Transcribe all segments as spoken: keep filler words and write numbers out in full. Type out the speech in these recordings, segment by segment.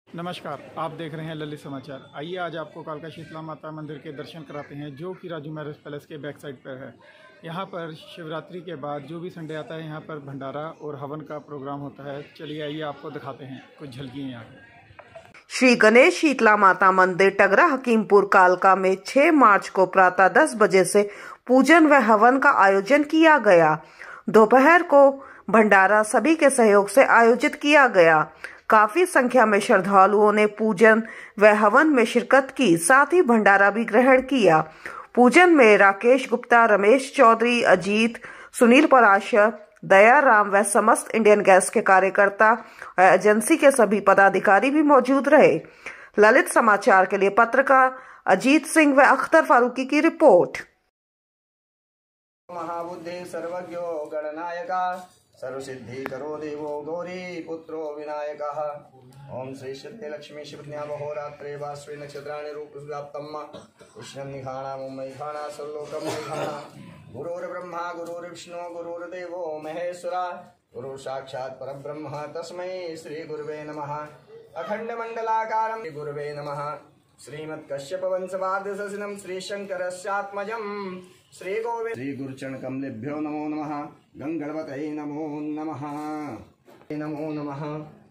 नमस्कार, आप देख रहे हैं ललित समाचार। आइए आज आपको कालका शीतला माता मंदिर के दर्शन कराते हैं, जो कि राजू मैरिज पैलेस के बैक साइड पर है। यहाँ पर शिवरात्रि के बाद जो भी संडे आता है, यहाँ पर भंडारा और हवन का प्रोग्राम होता है। चलिए आइए आपको दिखाते हैं कुछ झलकियाँ यहाँ की। श्री गणेश शीतला माता मंदिर टगरा हकीमपुर कालका में छह मार्च को प्रातः दस बजे से पूजन व हवन का आयोजन किया गया। दोपहर को भंडारा सभी के सहयोग से आयोजित किया गया। काफी संख्या में श्रद्धालुओं ने पूजन व हवन में शिरकत की, साथ ही भंडारा भी ग्रहण किया। पूजन में राकेश गुप्ता, रमेश चौधरी, अजीत, सुनील पराशर, दयाराम व समस्त इंडियन गैस के कार्यकर्ता व एजेंसी के सभी पदाधिकारी भी मौजूद रहे। ललित समाचार के लिए पत्रकार अजीत सिंह व अख्तर फारूकी की रिपोर्ट। महाबुद्धि सर्वज्ञो गणनायका सर्वसिद्धि करो देवो गौरी पुत्रो विनायकः। ओम श्री सिद्धि लक्ष्मी शिवज्ञा महोरात्रे वास्वे नक्षत्राणि रूप व्याप्तम् कृष्णं निघाणा मुम्मैघाणा सर्वलोकं निघाणा। गुरुर्ब्रह्मा गुरुर्विष्णु गुरुर्देवो महेश्वरा गुरु साक्षात् परब्रह्म तस्मै श्री गुरुवे नमः। अखंड मंडलाकारं गुरुवे नमः। श्रीमत्कश्यप वंशवादशसिनं श्री शंकरस्यात्मजं श्री गोविंद श्री गुरुचरण कमलेभ्यो नमो नमः। गंगणपतये नमो नमः। नमो नमः।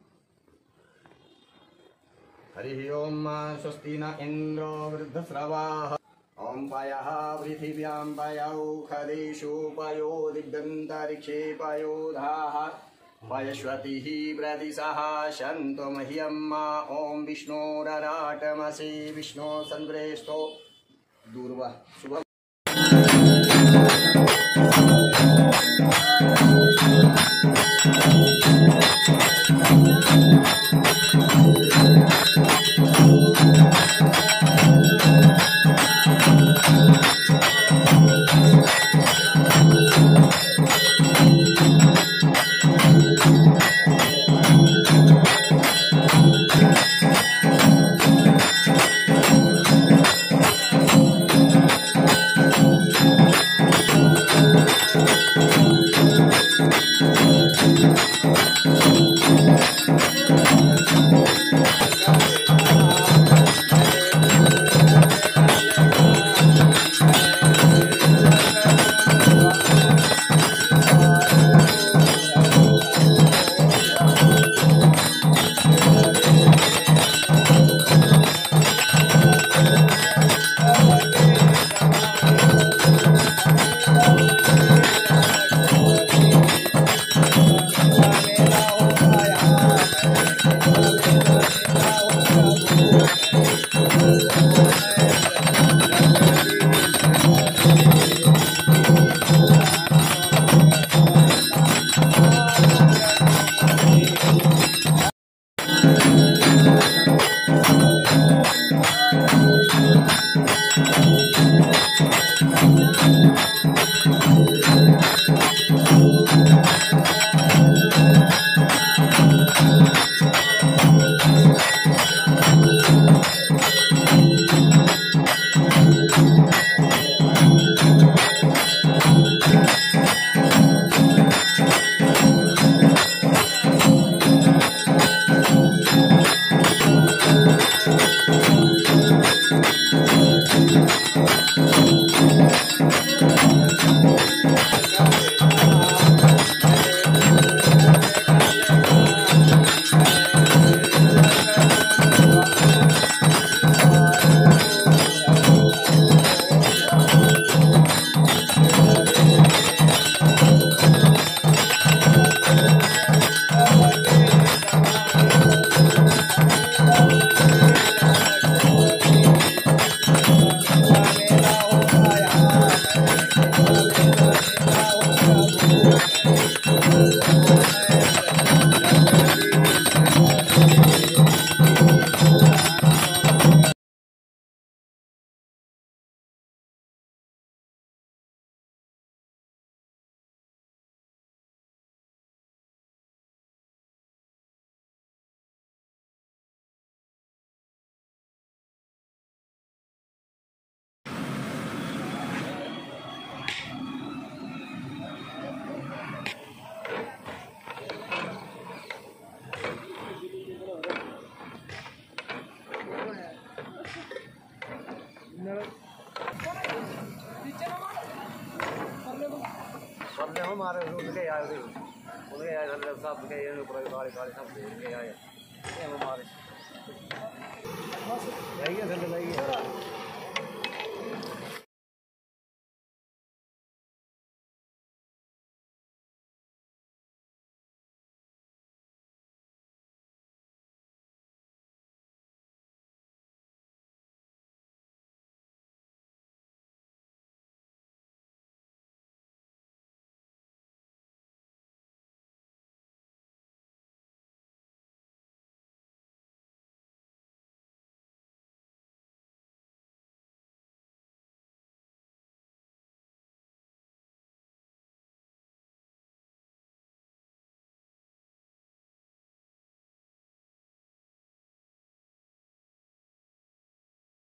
हरि ओम स्वस्ति न इंद्रो वृद्धश्रवाः। ओम पायः पृथिव्यां पायौ खदेषु पायो दिव्यन्तरिक्षे पायोधाः पयश्वतिः प्रदिशः शन्तो मह्यम्। ओम विष्णोरराटमसि विष्णो संवृष्टो दूर्वा शुभ। हम मारे रोड के आए थे उनके आए सब के ये ऊपर गाड़ी गाड़ी सब के आए ये हम मारे बस यही है, चल रही है।